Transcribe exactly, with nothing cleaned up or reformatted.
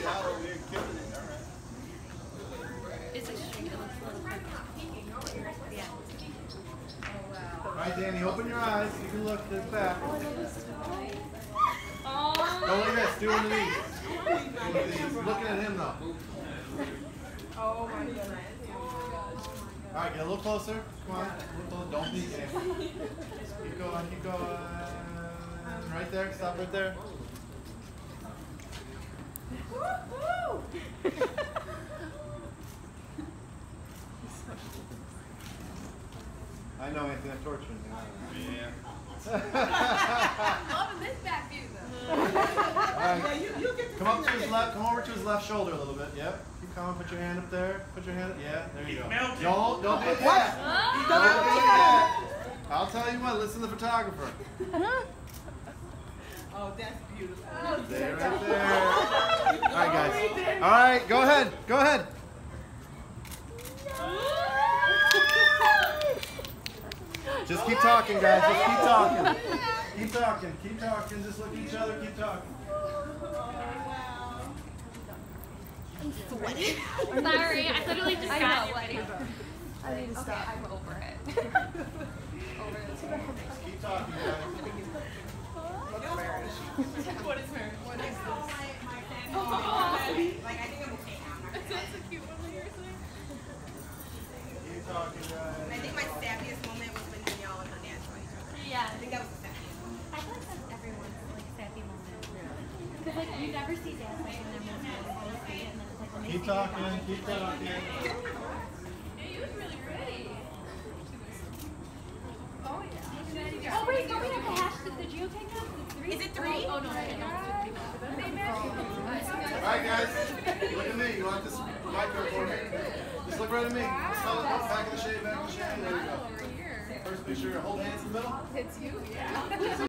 It's a string that looks a little quick. Yeah. All right, Danny, open your eyes. You can look to the back. Oh. Go like this. Do one of these. Do one of these. Looking at him though. Oh my goodness. All right, get a little closer. Come on. A little closer. Don't be gay. Keep going. Keep going. Right there. Stop right there. I know, Anthony, I'm torturing you. Yeah. Loving this back view though. All right. Yeah, you, you get to Come up to his left. Come over to his left shoulder a little bit. Yep. Keep coming. Put your hand up there. Put your hand up. Yeah. There you go. Don't don't do that. Don't do that. I'll tell you what. Listen to the photographer. Oh, that's beautiful. There, right there. All right, guys. All right. Go ahead. Go ahead. Just keep talking, guys. Just keep talking. Keep talking. Keep talking. Just look at each other. Keep talking. I'm sweating. Sorry, I literally just got sweaty. I need to stop. Okay, I'm over it. Over it. Just keep talking, guys. What is her? What is this? Like, I think I'm okay now. That's a cute one here, Keep talking, guys. I think my sappiest moment was when y'all and her dad saw each other. Yeah. I think that was the sappiest moment. I feel like that's everyone's like sappy moment. Because like you never see dads like when they're most really sweet, and then it's like when they Keep see talking. Keep talking. Hey, you look really pretty. Oh, yeah. Oh wait, don't we have to hash the, the geotag now? Is it three? Oh no, I don't know. All right, guys. Look at me. You want this microphone for me? Just look right at me. Just hold it up. Back of the shade. Back of the shade. There you go. First picture. Hold hands in the middle. It's you, yeah.